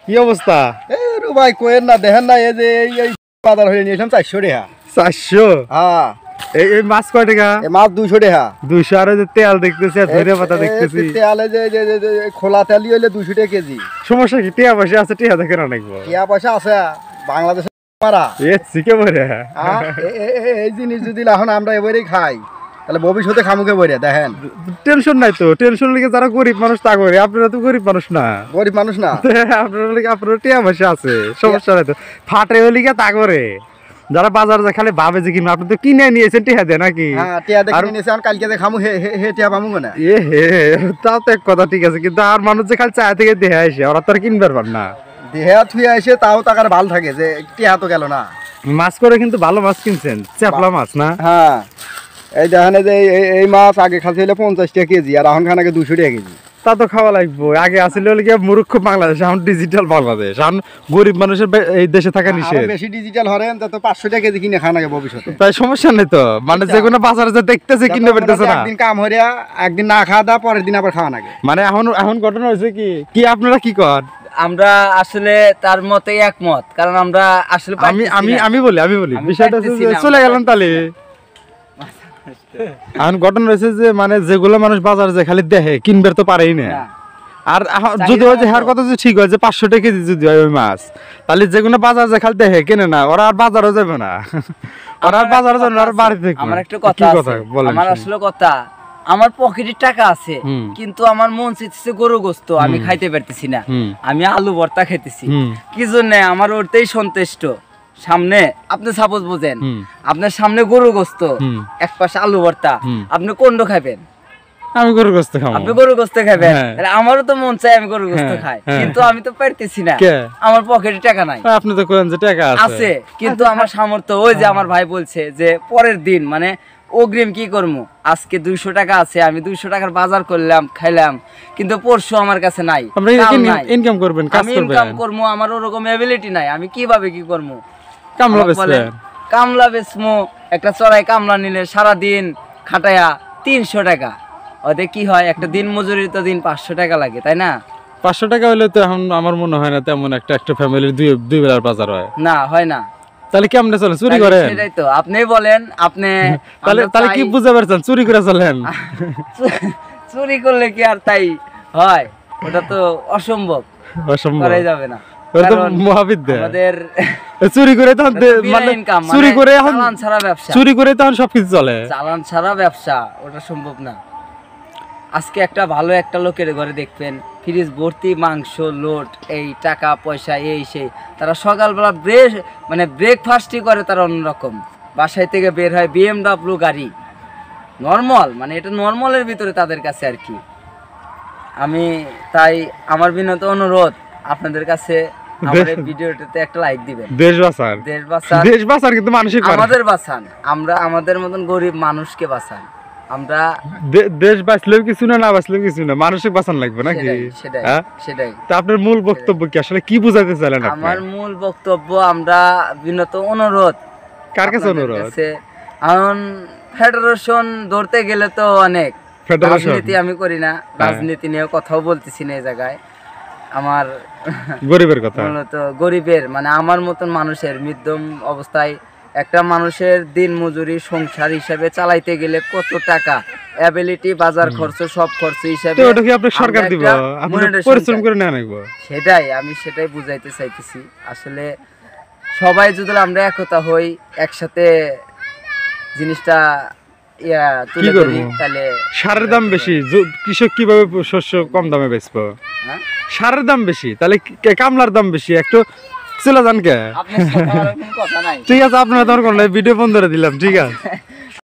কি অবস্থা? ভাই কোয়েন না দেখেন না এই যে এই বাজার হয়ে নিয়েছিলাম 400 টাকা। 400? হ্যাঁ। এই মাছ কয় টাকা? এই মাছ 200 টাকা। 200 আর যে তেল দেখতেছি আর ধরে পাতা দেখতেছি। তেল যে খোলা তেল হইলে 200 টাকা কেজি। সমস্যা কি? টিয়া পয়সা আছে, টিয়া দেখে না নাকি? টিয়া পয়সা আছে বাংলাদেশে মারা। শিখে বলে এই জিনিস যদি এখন আমরা এবারেই খাই তাহলে ভবিষ্যতে খামুকে বইরে দেখেন। টেনশন নাই তো, টেনশন লিগে যারা গরিব মানুষ তা করে, আপনারা তো গরিব মানুষ না। গরিব মানুষ না আপনার টিয়া পয়সা আছে, সমস্যা নাই তো। ফাটে লিগে তা করে যারা বাজার যায় খালি ভাবে যে কিনা আপনি তো কিনে নিয়েছেন টিয়া দিয়ে নাকি? হ্যাঁ টিয়া দিয়ে কিনে নিয়েছি, আর কালকে যে খামু হে টিয়া পামু না। তাও তো এক কথা ঠিক আছে, কিন্তু আর মানুষ যে খালি চায় থেকে দেহে আসে, ওরা তো আর কিনবার পার না। দেহে থুয়ে আসে তাও টাকার ভালো থাকে যে টিয়া তো গেল না। মাছ করে কিন্তু ভালো মাছ কিনছেন, চাপলা মাছ না? হ্যাঁ এই দেখেন যে এই মাছ আগে খাচ্ছিল 50 টাকা কেজি আর এখন খানাকে 200 টাকা কেজি। তা তো খাওয়া লাগবো। আগে আসলে মূর্খ বাংলাদেশ, এখন ডিজিটাল বাংলাদেশ। এখন গরিব মানুষের এই দেশে থাকা নিষেধ। বেশি ডিজিটাল হরেন তো 500 টাকা কেজি কিনে খানাকে ভবিষ্যতে। তাই সমস্যা নেই তো, মানে যে কোনো বাজারে যে দেখতেছে কিনে বেরতেছে না। একদিন কাম হরিয়া একদিন না খাওয়া দাওয়া পরের দিন আবার খাওয়া লাগে। মানে এখন ঘটনা হয়েছে কি আপনারা কি কর? আমরা আসলে তার মতে একমত, কারণ আমরা আসলে আমি বলি বিষয়টা চলে গেলাম তাহলে। এখন ঘটনা হয়েছে যে মানে যেগুলো মানুষ বাজার যায় খালি দেখে, কিনবার তো পারেই না। আর যদি হয় যে হার কথা যদি ঠিক হয় যে 500 টাকা কেজি যদি হয় ওই মাছ, তাহলে যেগুলো বাজার যায় খালি দেখে কেনে না, ওরা আর বাজারও যাবে না। ওরা আর বাজারে যাবে না, আর বাড়িতে থাকবে। আমার একটা কথা বলেন। আমার আসলে কথা, আমার পকেটে টাকা আছে কিন্তু আমার মন চাইতেছে গরু গোস্ত, আমি খাইতে পারতেছি না। আমি আলু ভর্তা খাইতেছি, কি জন্য? আমার ওরতেই সন্তুষ্ট। সামনে আপনি সাপোজ বুঝেন, আপনার সামনে গরু গোস্ত, এক পাশে আলু ভর্তা, আপনি কোনটা খাবেন? আমি গরু গোস্ত খাবো। আপনি গরু গোস্ত খাবেন? তাহলে আমারও তো মন চাই আমি গরু গোস্ত খাই, কিন্তু আমি তো পারতেছি না, আমার পকেটে টাকা নাই। আপনি তো করেন যে টাকা আছে, কিন্তু আমার সামর্থ্য, ওই যে আমার ভাই বলছে যে পরের দিন মানে অগ্রিম কি করবো, আজকে 200 টাকা আছে, আমি 200 টাকার বাজার করলাম খাইলাম, কিন্তু পরশু আমার কাছে নাই। ইনকাম করবেন, আমি ইনকাম করবো, আমার ওরকম এবিলিটি নাই। আমি কিভাবে কি করবো? কামলা বেচমো, একটা চড়াই কামলা নিলে সারাদিন খাটায়া 300 টাকা, ওদের কি হয়? একটা দিন মজুরি তো দিন 500 টাকা লাগে, তাই না? 500 টাকা হলে তো এখন আমার মনে হয় না তেমন একটা ফ্যামিলির দুই বেলার বাজার হয় না। হয় না। তাহলে কেমনে চলেন? চুরি করেন? সেটাই তো আপনি বলেন। আপনি তাহলে কি বুঝতে পারছেন? চুরি করে চলেন? চুরি করলে কি আর তাই হয়? ওটা তো অসম্ভব, করাই যাবে না। চুরি করে তখন সবকিছু চলে, চালান ছাড়া ব্যবসা, ওটা সম্ভব না। আজকে একটা ভালো একটা লোকের ঘরে দেখবেন ফ্রিজ ভর্তি মাংস, লোট, এই টাকা পয়সা, এই সেই। তারা সকালবেলা ব্রেকফাস্টই করে তারা অন্যরকম। বাসায় থেকে বের হয় BMW গাড়ি, নর্মাল, মানে এটা নর্মালের ভিতরে তাদের কাছে আর কি। আমি তাই আমার বিনত অনুরোধ আপনাদের কাছে, আমাদের ভিডিওটাতে একটা লাইক দিবেন। দেশ বাঁচান কিন্তু মানুষই আমাদের বাঁচান, আমরা আমাদের মতন গরিব মানুষকে বাঁচান। আমরা দেশ বাঁচলেও কিছু না, না বাঁচলেও কিছু না, মানুষকে বাঁচান লাগবে নাকি? সেটাই। তা আপনার মূল বক্তব্য কি, আসলে কি বুঝাতে চাইলেন? আমার মূল বক্তব্য, আমরা বিনত অনুরোধ। কার কাছে অনুরোধ? এখন ফেডারেশন ধরতে গেলে তো অনেক রাজনীতি আমি করি না, রাজনীতি নিয়ে কথাও বলতেছি না এই জায়গায়। আমার গরিবের কথা, মূলত গরিবের মানে আমার মতন মানুষের মধ্যম অবস্থায় একটা মানুষের দিন মজুরি সংসার হিসাবে চালাইতে গেলে কত টাকা অ্যাবিলিটি, বাজার খরচ, সব খরচ হিসাবে ওটা কি আপনি সরকার দিব, আপনি পরিশ্রম করে না নাকি? সেটাই বুঝাইতে চাইতেছি। আসলে সবাই যদি আমরা একতা হই, একসাথে জিনিসটা তুলে ধরি, তাহলে সারের দাম বেশি, কৃষক কিভাবে শস্য কম দামে বেচবো? সারের দাম বেশি, তাহলে কামলার দাম বেশি, একটু চলে যান কে? ঠিক আছে, আপনারা তোমার ভিডিও বন্ধ করে দিলাম, ঠিক আছে।